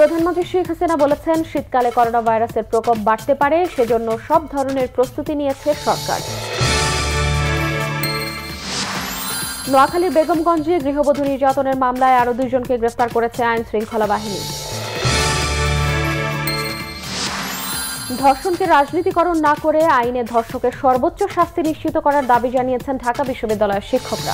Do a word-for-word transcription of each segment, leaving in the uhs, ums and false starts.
প্রধানমন্ত্রী শেখ হাসিনা বলেছেন, শীতকালে করোনা ভাইরাসের প্রকোপ বাড়তে পারে, সেজন্য সব ধরনের প্রস্তুতি নিয়েছে সরকার। নোয়াখালীর বেগমগঞ্জে গৃহবধূ নির্যাতনের মামলায় আরও দুইজনকে গ্রেফতার করেছে আইন শৃঙ্খলা বাহিনী। ধর্ষণকে রাজনীতিকরণ না করে আইনে ধর্ষকের সর্বোচ্চ শাস্তি নিশ্চিত করার দাবি জানিয়েছেন ঢাকা বিশ্ববিদ্যালয়ের শিক্ষকরা।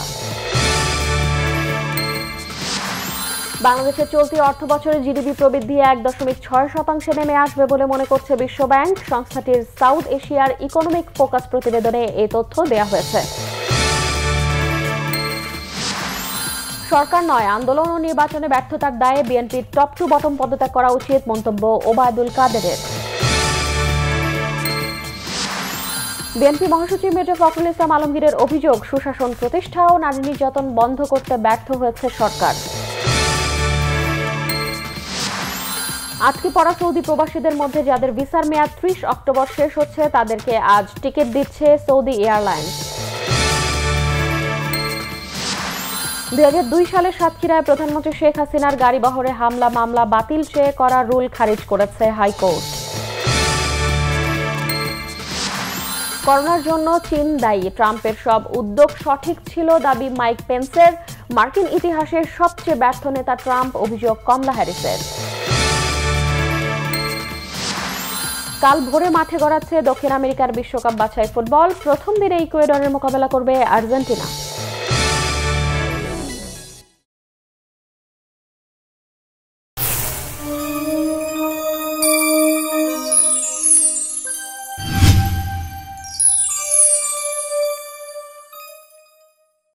বাংলাদেশের চলতি অর্থ বছরে জিডিপি প্রবৃদ্ধি এক দশমিক ছয় শতাংশে নেমে আসবে বলে মনে করছে বিশ্বব্যাংক। সংস্থাটির সাউথ এশিয়ার ইকোনমিক ফোকাস প্রতিবেদনে এই তথ্য দেওয়া হয়েছে। সরকার নয়, আন্দোলন ও নির্বাচনে ব্যর্থতার দায়ে বিএনপির টপ টু বটম পদত্যাগ করা উচিত, মন্তব্য ওবায়দুল কাদেরের। বিএনপি মহাসচিব মির্জা ফখরুল ইসলাম আলমগীরের অভিযোগ, সুশাসন প্রতিষ্ঠা ও নারী নির্যাতন বন্ধ করতে ব্যর্থ হয়েছে সরকার। আজকে পড়া সৌদি প্রবাসীদের মধ্যে যাদের ভিসার মেয়াদ ত্রিশ অক্টোবর শেষ হচ্ছে, তাদেরকে আজ টিকিট দিচ্ছে সৌদি এয়ারলাইন্স। দুই হাজার দুই সালে সাতক্ষীরায় প্রধানমন্ত্রী শেখ হাসিনার গাড়িবহরে হামলা মামলা বাতিল চেয়ে করা রুল খারিজ করেছে হাইকোর্ট। করোনার জন্য চীন দায়ী, ট্রাম্পের সব উদ্যোগ সঠিক ছিল দাবি মাইক পেন্সের। মার্কিন ইতিহাসের সবচেয়ে ব্যর্থ নেতা ট্রাম্প, অভিযোগ কমলা হ্যারিসের। কাল ভোরে মাঠে গড়াচ্ছে দক্ষিণ আমেরিকার বিশ্বকাপ বাছাই ফুটবল। প্রথম দিনে ইকুয়েডরের মোকাবেলা করবে আর্জেন্টিনা।